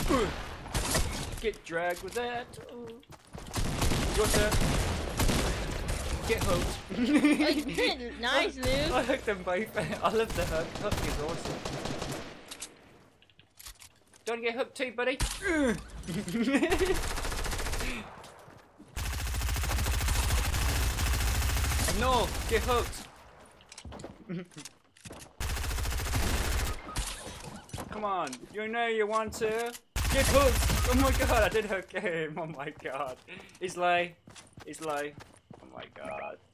Get dragged with that. What's that? Get hooked. Nice, Luke. I hooked them both. I love the hook. Hook is awesome. Don't get hooked too, buddy. No, get hooked. Come on, you know you want to. Get hooked. Oh my god, I did hook him. Oh my god. He's low. He's low. Oh my god.